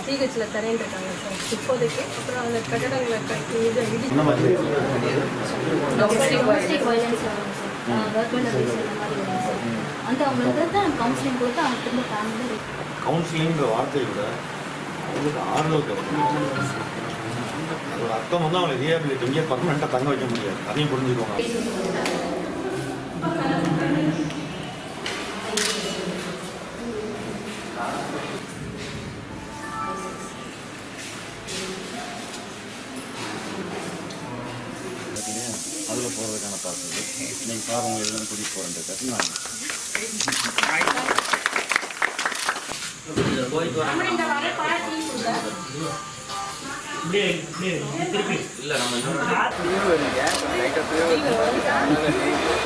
சிஹெச்சில் தரேன் இருக்காங்க சார் இப்போதைக்கு. அப்புறம் அந்த கட்டடங்களை டொமஸ்டிக் வயலன்ஸ் வரும் சார், கவர்மெண்ட் அபியூஸ் இந்த மாதிரி வரும் சார். அந்த அவங்களுக்கு தான் கவுன்சிலிங் கொடுத்து அவங்க திரும்ப ஃபேமிலி. கவுன்சிலிங்கிற வார்த்தையை விட அவங்களுக்கு ஆறுதல் தேவைப்படும். அதோட அர்த்தம் வந்து அவங்களை ரீஹாபிலிட் இங்கே பர்மனெண்ட்டாக தங்க வைக்க முடியாது. அதையும் புரிஞ்சுக்கோங்க. அதில் போகிறதுக்கான பார்க்குறது நீங்கள் சார் உங்களை எல்லாம் கூட்டிகிட்டு போகிறேன் நான் இல்லை நம்ம